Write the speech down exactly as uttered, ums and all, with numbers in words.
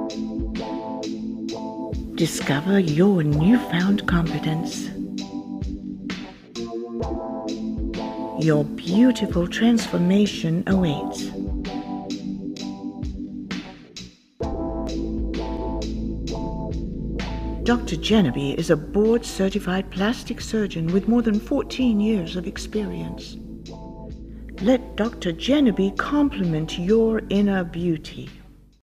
Discover your newfound confidence. Your beautiful transformation awaits. Doctor Jeneby is a board-certified plastic surgeon with more than fourteen years of experience. Let Doctor Jeneby complement your inner beauty.